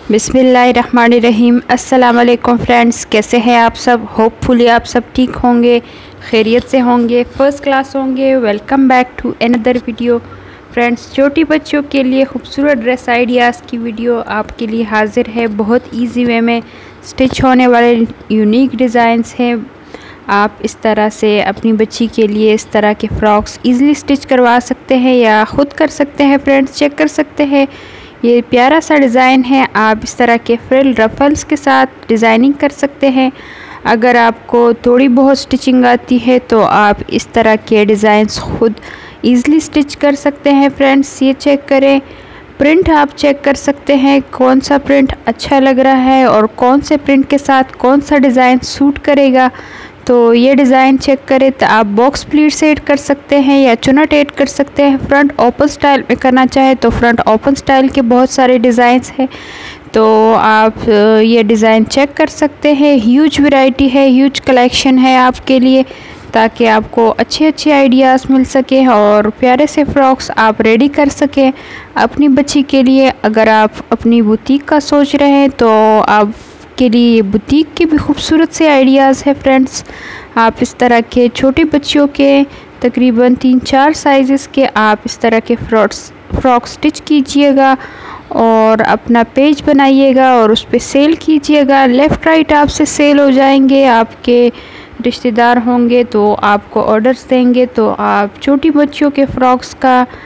बिस्मिल्लाहिर्रहमानिर्रहीम। अस्सलाम वालेकुम फ्रेंड्स, कैसे हैं आप सब। होपफुली आप सब ठीक होंगे, खैरियत से होंगे, फ़र्स्ट क्लास होंगे। Welcome back to another video. Friends, छोटी बच्चों के लिए खूबसूरत ड्रेस आइडियाज़ की वीडियो आपके लिए हाजिर है। बहुत इजी वे में स्टिच होने वाले यूनिक डिज़ाइंस हैं। आप इस तरह से अपनी बच्ची के लिए इस तरह के फ़्रॉक्स ईज़िली स्टिच करवा सकते हैं या ख़ुद कर सकते हैं। फ्रेंड्स, चेक कर सकते हैं, ये प्यारा सा डिज़ाइन है। आप इस तरह के फ्रिल रफल्स के साथ डिज़ाइनिंग कर सकते हैं। अगर आपको थोड़ी बहुत स्टिचिंग आती है तो आप इस तरह के डिज़ाइंस खुद ईज़िली स्टिच कर सकते हैं। फ्रेंड्स, ये चेक करें, प्रिंट आप चेक कर सकते हैं कौन सा प्रिंट अच्छा लग रहा है और कौन से प्रिंट के साथ कौन सा डिज़ाइन सूट करेगा। तो ये डिज़ाइन चेक करें तो आप बॉक्स प्लीट से ऐड कर सकते हैं या चुनट ऐड कर सकते हैं। फ्रंट ओपन स्टाइल में करना चाहे तो फ्रंट ओपन स्टाइल के बहुत सारे डिज़ाइंस हैं, तो आप ये डिज़ाइन चेक कर सकते हैं। ह्यूज वैरायटी है, ह्यूज कलेक्शन है आपके लिए, ताकि आपको अच्छे अच्छे आइडियाज़ मिल सके और प्यारे से फ़्रॉक्स आप रेडी कर सकें अपनी बच्ची के लिए। अगर आप अपनी बुटीक का सोच रहे हैं तो आप के लिए बुटीक के भी खूबसूरत से आइडियाज़ है। फ्रेंड्स, आप इस तरह के छोटी बच्चियों के तकरीबन 3-4 साइज़ के आप इस तरह के फ्रॉक स्टिच कीजिएगा और अपना पेज बनाइएगा और उस पर सेल कीजिएगा। लेफ़्ट राइट आपसे सेल हो जाएंगे। आपके रिश्तेदार होंगे तो आपको ऑर्डर्स देंगे। तो आप छोटी बच्चियों के फ़्रॉक्स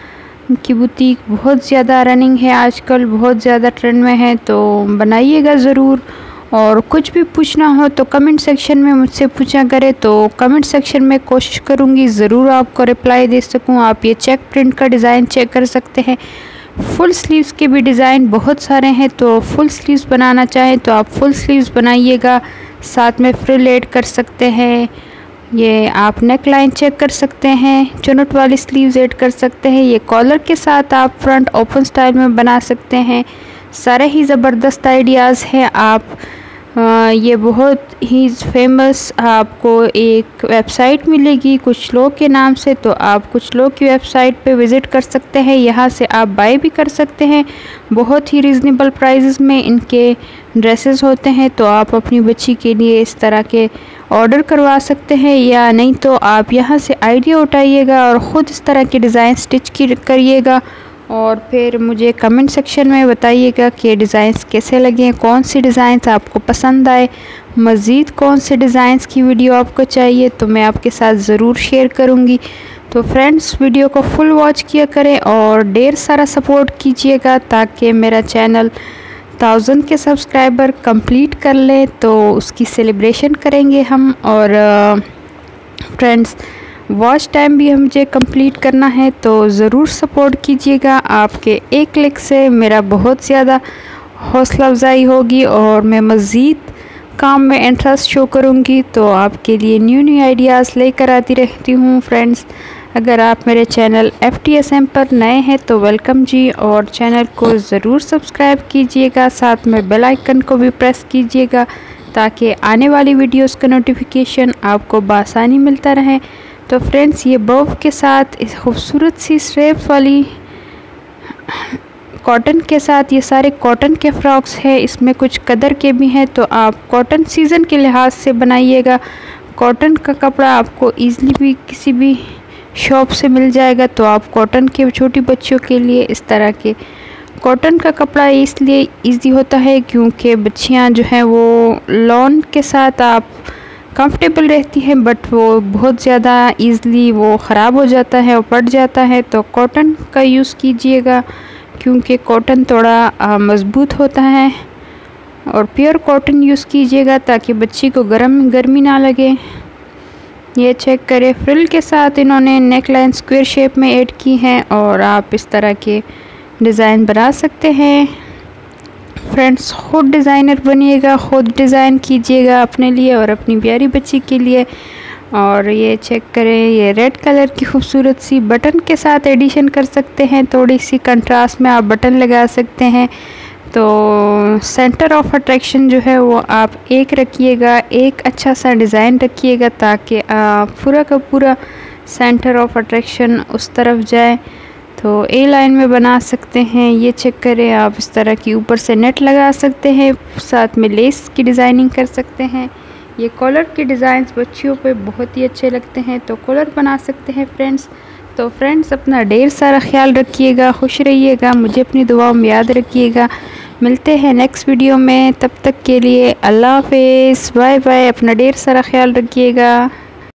की बुटीक बहुत ज़्यादा रनिंग है आजकल, बहुत ज़्यादा ट्रेंड में है, तो बनाइएगा ज़रूर। और कुछ भी पूछना हो तो कमेंट सेक्शन में मुझसे पूछा करें, तो कमेंट सेक्शन में कोशिश करूँगी ज़रूर आपको रिप्लाई दे सकूँ। आप ये चेक प्रिंट का डिज़ाइन चेक कर सकते हैं। फुल स्लीव्स के भी डिज़ाइन बहुत सारे हैं, तो फुल स्लीव्स बनाना चाहें तो आप फुल स्लीव्स बनाइएगा, साथ में फ्रिल ऐड कर सकते हैं। ये आप नेक लाइन चेक कर सकते हैं, चुनट वाली स्लीव्स ऐड कर सकते हैं। ये कॉलर के साथ आप फ्रंट ओपन स्टाइल में बना सकते हैं। सारे ही ज़बरदस्त आइडियाज़ हैं। आप ये बहुत ही फेमस आपको एक वेबसाइट मिलेगी कुछ लोग के नाम से, तो आप कुछ लोग की वेबसाइट पे विज़िट कर सकते हैं। यहाँ से आप बाय भी कर सकते हैं। बहुत ही रीज़नेबल प्राइसेस में इनके ड्रेसेस होते हैं, तो आप अपनी बच्ची के लिए इस तरह के ऑर्डर करवा सकते हैं। या नहीं तो आप यहाँ से आइडिया उठाइएगा और ख़ुद इस तरह के डिज़ाइन स्टिच करिएगा और फिर मुझे कमेंट सेक्शन में बताइएगा कि डिज़ाइंस कैसे लगे, कौन सी डिज़ाइंस आपको पसंद आए। मज़ीद कौन से डिज़ाइंस की वीडियो आपको चाहिए तो मैं आपके साथ ज़रूर शेयर करूँगी। तो फ्रेंड्स, वीडियो को फुल वॉच किया करें और ढेर सारा सपोर्ट कीजिएगा ताकि मेरा चैनल 1000 के सब्सक्राइबर कंप्लीट कर ले, तो उसकी सेलिब्रेशन करेंगे हम। और फ्रेंड्स, वॉच टाइम भी मुझे कंप्लीट करना है, तो ज़रूर सपोर्ट कीजिएगा। आपके एक क्लिक से मेरा बहुत ज़्यादा हौसला अफजाई होगी और मैं मज़ीद काम में इंटरेस्ट शो करूँगी, तो आपके लिए न्यू आइडियाज़ लेकर आती रहती हूँ। फ्रेंड्स, अगर आप मेरे चैनल FTSM पर नए हैं तो वेलकम जी, और चैनल को ज़रूर सब्सक्राइब कीजिएगा, साथ में बेल आइकन को भी प्रेस कीजिएगा ताकि आने वाली वीडियोस का नोटिफिकेशन आपको बआसानी मिलता रहे। तो फ्रेंड्स, ये बर्फ के साथ इस खूबसूरत सी स्ट्रेप्स वाली कॉटन के साथ, ये सारे कॉटन के फ़्रॉक्स हैं। इसमें कुछ कदर के भी हैं, तो आप कॉटन सीज़न के लिहाज से बनाइएगा। कॉटन का कपड़ा आपको ईज़िली भी किसी भी शॉप से मिल जाएगा, तो आप कॉटन के छोटी बच्चियों के लिए इस तरह के कॉटन का कपड़ा इसलिए ईज़ी होता है क्योंकि बच्चियां जो हैं वो लॉन के साथ आप कंफर्टेबल रहती हैं, बट वो बहुत ज़्यादा ईज़िली वो ख़राब हो जाता है और फट जाता है। तो कॉटन का यूज़ कीजिएगा क्योंकि कॉटन थोड़ा मज़बूत होता है, और प्योर कॉटन यूज़ कीजिएगा ताकि बच्ची को गर्मी ना लगे। ये चेक करें, फ्रिल के साथ इन्होंने नेक लाइन स्क्वायर शेप में ऐड की है और आप इस तरह के डिज़ाइन बना सकते हैं। फ्रेंड्स, ख़ुद डिज़ाइनर बनिएगा, ख़ुद डिज़ाइन कीजिएगा अपने लिए और अपनी प्यारी बच्ची के लिए। और ये चेक करें, ये रेड कलर की खूबसूरत सी बटन के साथ एडिशन कर सकते हैं। थोड़ी सी कंट्रास्ट में आप बटन लगा सकते हैं। तो सेंटर ऑफ अट्रैक्शन जो है वो आप एक रखिएगा, एक अच्छा सा डिज़ाइन रखिएगा ताकि पूरा का पूरा सेंटर ऑफ अट्रैक्शन उस तरफ जाए। तो ए लाइन में बना सकते हैं। ये चेक करें आप, इस तरह की ऊपर से नेट लगा सकते हैं, साथ में लेस की डिज़ाइनिंग कर सकते हैं। ये कॉलर के डिज़ाइंस बच्चियों पे बहुत ही अच्छे लगते हैं, तो कॉलर बना सकते हैं फ्रेंड्स। तो फ्रेंड्स अपना ढेर सारा ख्याल रखिएगा, खुश रहिएगा, मुझे अपनी दुआओं में याद रखिएगा। मिलते हैं नेक्स्ट वीडियो में, तब तक के लिए अल्लाह हाफ़िज़, बाय बाय। अपना ढेर सारा ख्याल रखिएगा।